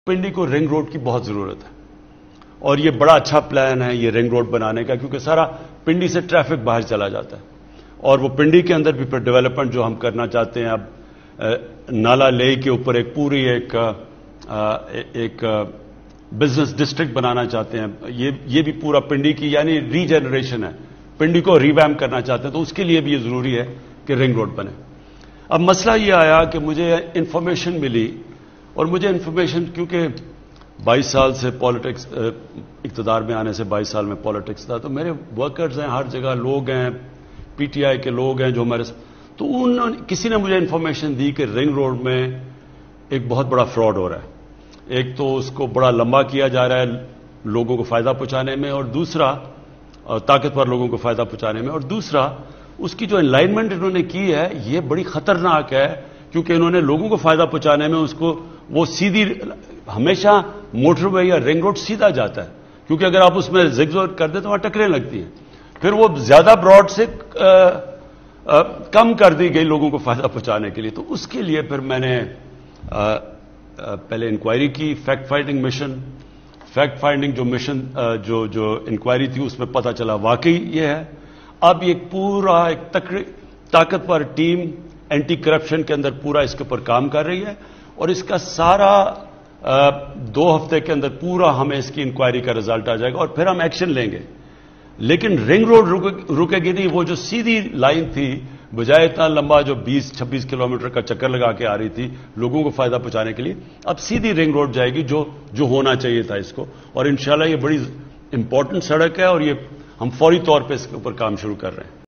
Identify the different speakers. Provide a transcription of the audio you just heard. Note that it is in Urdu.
Speaker 1: پنڈی کو رنگ روڈ کی بہت ضرورت ہے اور یہ بڑا اچھا پلان ہے یہ رنگ روڈ بنانے کا، کیونکہ سارا پنڈی سے ٹریفک باہر چلا جاتا ہے اور وہ پنڈی کے اندر بھی پھر ڈیولپمنٹ جو ہم کرنا چاہتے ہیں، اب نالا لے کے اوپر ایک پوری ایک بزنس ڈسٹرکٹ بنانا چاہتے ہیں، یہ بھی پورا پنڈی کی یعنی ری جنریشن ہے، پنڈی کو ریویمپ کرنا چاہتے ہیں، تو اس کے لیے بھی یہ ضروری ہے کہ رنگ روڈ بنے۔ اب مسئلہ یہ آیا کہ مجھے انفارمیشن ملی، اور مجھے انفارمیشن کیونکہ 22 سال سے پالیٹکس اقتدار میں آنے سے 22 سال میں پالیٹکس تھا، تو میرے ورکرز ہیں، ہر جگہ لوگ ہیں، پی ٹی آئی کے لوگ ہیں جو ہمارے، تو کسی نے مجھے انفارمیشن دی کہ رنگ روڈ میں ایک بہت بڑا فراڈ ہو رہا ہے۔ ایک تو اس کو بڑا لمبا کیا جا رہا ہے لوگوں کو فائدہ پہنچانے میں، اور دوسرا طاقتور لوگوں کو فائدہ پہنچانے میں، اور دوسرا اس کی جو الائنمنٹ انہوں نے کی ہے یہ بڑی خطرناک ہے، کیونکہ انہوں نے لوگوں کو فائدہ پہنچانے میں اس کو وہ سیدھی، ہمیشہ موٹر وے یا رنگ روڈ سیدھا جاتا ہے، کیونکہ اگر آپ اس میں زگ زور کر دیں تو وہاں ٹکریں لگتی ہیں، پھر وہ زیادہ براڈ سے کم کر دی گئی لوگوں کو فائدہ پہنچانے کے لیے۔ تو اس کے لیے پھر میں نے پہلے انکوائری کی، فیکٹ فائنڈنگ جو مشن جو انکوائری تھی اس میں پتہ چلا واقعی یہ ہے۔ اب یہ پورا ایک طاقتور ٹیم اینٹی کرپشن کے اندر پورا اس کے اوپر کام کر رہی ہے، اور اس کا سارا 2 ہفتے کے اندر پورا ہمیں اس کی انکوائری کا رزلٹ آ جائے گا اور پھر ہم ایکشن لیں گے۔ لیکن رنگ روڈ رکے گی نہیں، وہ جو سیدھی لائن تھی بجائے اتنا لمبا جو 20-26 کلومیٹر کا چکر لگا کے آ رہی تھی لوگوں کو فائدہ پہنچانے کے لیے، اب سیدھی رنگ روڈ جائے گی جو ہونا چاہیے تھا اس کو، اور انشاءاللہ یہ بڑی امپورٹنٹ سڑک ہے اور یہ ہم فوری طور پہ اس کے اوپر کام شروع کر رہے ہیں۔